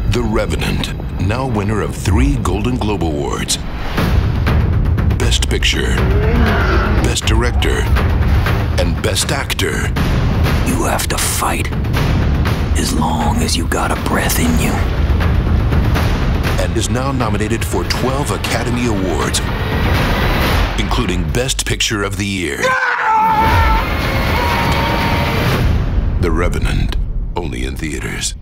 The Revenant, now winner of 3 Golden Globe Awards. Best Picture, Best Director, and Best Actor. You have to fight as long as you got a breath in you. And is now nominated for 12 Academy Awards, including Best Picture of the Year. The Revenant, only in theaters.